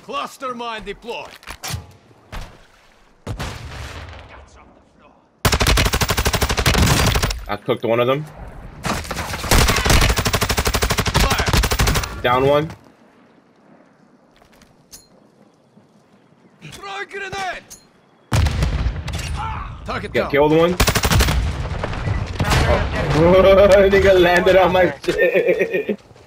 Cluster mine deployed. I cooked one of them. Fire. Down one. Throw a grenade. Target Got down. killed one. Oh. Nigga landed on my shit.